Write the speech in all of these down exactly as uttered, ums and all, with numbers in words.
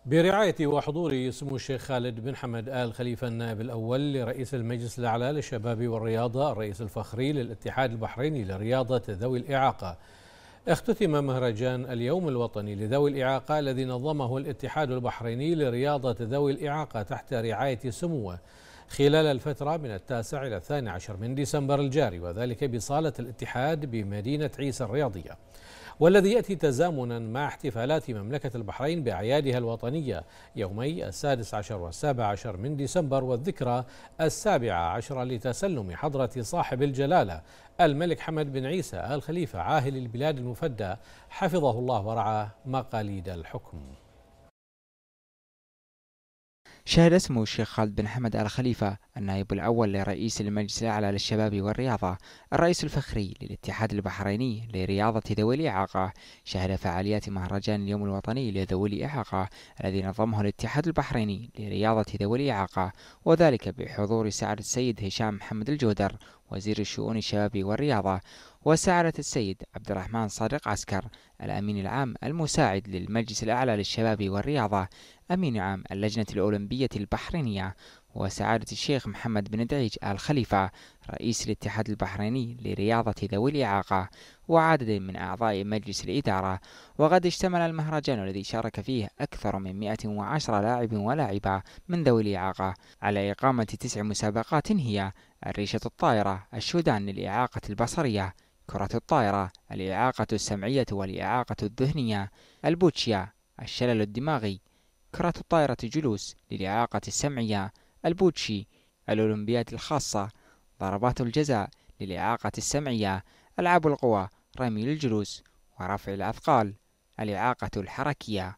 برعاية وحضور سمو الشيخ خالد بن حمد آل خليفة النائب الأول لرئيس المجلس الأعلى للشباب والرياضة الرئيس الفخري للاتحاد البحريني لرياضة ذوي الإعاقة، اختتم مهرجان اليوم الوطني لذوي الإعاقة الذي نظمه الاتحاد البحريني لرياضة ذوي الإعاقة تحت رعاية سموه خلال الفترة من التاسع إلى الثاني عشر من ديسمبر الجاري، وذلك بصالة الاتحاد بمدينة عيسى الرياضية، والذي يأتي تزامنا مع احتفالات مملكة البحرين بأعيادها الوطنية يومي السادس عشر والسابع عشر من ديسمبر، والذكرى السابعة عشر لتسلم حضرة صاحب الجلالة الملك حمد بن عيسى آل خليفة عاهل البلاد المفدى حفظه الله ورعاه مقاليد الحكم. شهد سمو الشيخ خالد بن حمد آل خليفة النائب الأول لرئيس المجلس الأعلى للشباب والرياضة الرئيس الفخري للاتحاد البحريني لرياضة ذوي الإعاقة، شهد فعاليات مهرجان اليوم الوطني لذوي الإعاقة الذي نظمه الاتحاد البحريني لرياضة ذوي الإعاقة، وذلك بحضور سعادة السيد هشام محمد الجودر وزير الشؤون الشباب والرياضة، وسعادة السيد عبد الرحمن صادق عسكر الأمين العام المساعد للمجلس الأعلى للشباب والرياضة أمين عام اللجنة الأولمبية البحرينية، وسعادة الشيخ محمد بن دعيج آل خليفة رئيس الاتحاد البحريني لرياضة ذوي الإعاقة، وعدد من أعضاء مجلس الإدارة. وقد اشتمل المهرجان الذي شارك فيه أكثر من مئة وعشرة لاعب ولاعبة من ذوي الإعاقة على إقامة تسع مسابقات هي الريشة الطائرة، الشودان للإعاقة البصرية، كرة الطائرة، الإعاقة السمعية والإعاقة الذهنية، البوتشيا، الشلل الدماغي، كرة الطائرة جلوس للإعاقة السمعية، البوتشي، الأولمبياد الخاصة، ضربات الجزاء للإعاقة السمعية، ألعاب القوى، رمي للجلوس، ورفع الأثقال، الإعاقة الحركية.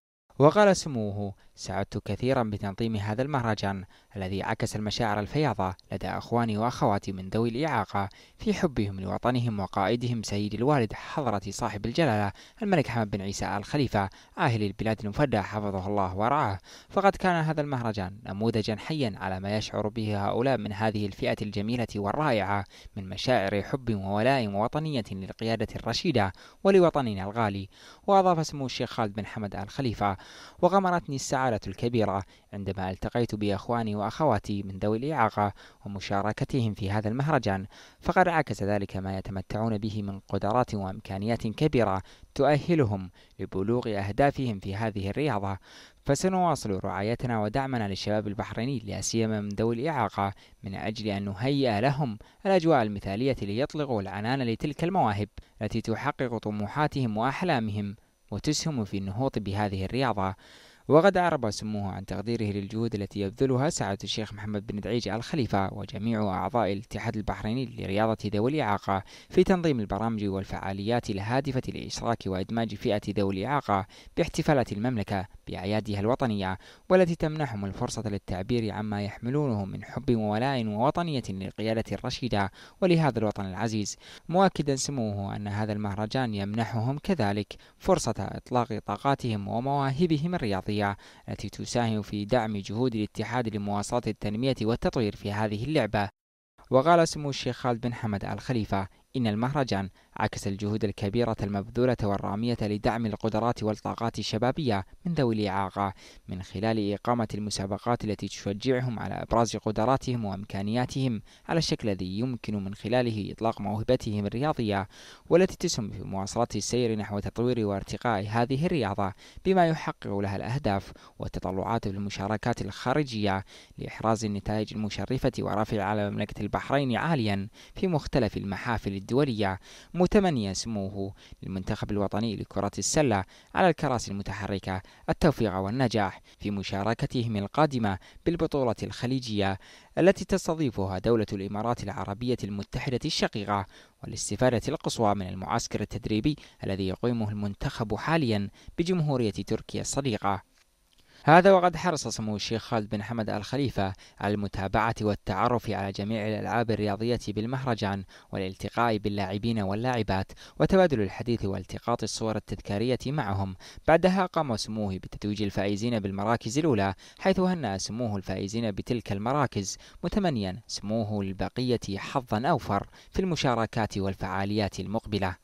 وقال سموه: سعدت كثيرا بتنظيم هذا المهرجان الذي عكس المشاعر الفياضة لدى أخواني وأخواتي من ذوي الإعاقة في حبهم لوطنهم وقائدهم سيد الوالد حضرة صاحب الجلالة الملك حمد بن عيسى آل خليفة عاهل البلاد المفدى حفظه الله ورعاه. فقد كان هذا المهرجان نموذجا حيا على ما يشعر به هؤلاء من هذه الفئة الجميلة والرائعة من مشاعر حب وولاء ووطنية للقيادة الرشيدة ولوطننا الغالي. وأضاف سمو الشيخ خالد بن حمد آل خليفة: وغمرتني السعادة الكبيرة عندما التقيت بأخواني وأخواتي من ذوي الإعاقة ومشاركتهم في هذا المهرجان، فقد عكس ذلك ما يتمتعون به من قدرات وإمكانيات كبيرة تؤهلهم لبلوغ أهدافهم في هذه الرياضة. فسنواصل رعايتنا ودعمنا للشباب البحريني لا سيما من ذوي الإعاقة من أجل أن نهيئ لهم الأجواء المثالية ليطلقوا العنان لتلك المواهب التي تحقق طموحاتهم وأحلامهم وتسهم في النهوض بهذه الرياضة. وقد أعرب سموه عن تقديره للجهود التي يبذلها سعادة الشيخ محمد بن دعيج آل خليفة وجميع أعضاء الاتحاد البحريني لرياضة ذوي الإعاقة في تنظيم البرامج والفعاليات الهادفة لإشراك وإدماج فئة ذوي الإعاقة باحتفالات المملكة بأعيادها الوطنية، والتي تمنحهم الفرصة للتعبير عما يحملونه من حب وولاء ووطنية للقيادة الرشيدة ولهذا الوطن العزيز، مؤكدا سموه أن هذا المهرجان يمنحهم كذلك فرصة إطلاق طاقاتهم ومواهبهم الرياضية التي تساهم في دعم جهود الاتحاد لمواصلة التنمية والتطوير في هذه اللعبة. وقال سمو الشيخ خالد بن حمد آل خليفة: إن المهرجان عكس الجهود الكبيرة المبذولة والرامية لدعم القدرات والطاقات الشبابية من ذوي الإعاقة من خلال إقامة المسابقات التي تشجعهم على إبراز قدراتهم وإمكانياتهم على الشكل الذي يمكن من خلاله إطلاق موهبتهم الرياضية، والتي تسهم في مواصلة السير نحو تطوير وارتقاء هذه الرياضة بما يحقق لها الأهداف والتطلعات في المشاركات الخارجية لإحراز النتائج المشرفة ورفع علم مملكة البحرين عاليا في مختلف المحافل الدولية، متمنيا سموه للمنتخب الوطني لكرة السلة على الكراسي المتحركة التوفيق والنجاح في مشاركتهم القادمة بالبطولة الخليجية التي تستضيفها دولة الإمارات العربية المتحدة الشقيقة، والاستفادة القصوى من المعسكر التدريبي الذي يقيمه المنتخب حاليا بجمهورية تركيا الصديقة. هذا وقد حرص سمو الشيخ خالد بن حمد آل خليفة على المتابعة والتعرف على جميع الألعاب الرياضية بالمهرجان والالتقاء باللاعبين واللاعبات وتبادل الحديث والتقاط الصور التذكارية معهم. بعدها قام سموه بتتويج الفائزين بالمراكز الأولى، حيث هنأ سموه الفائزين بتلك المراكز، متمنيا سموه للبقية حظا أوفر في المشاركات والفعاليات المقبلة.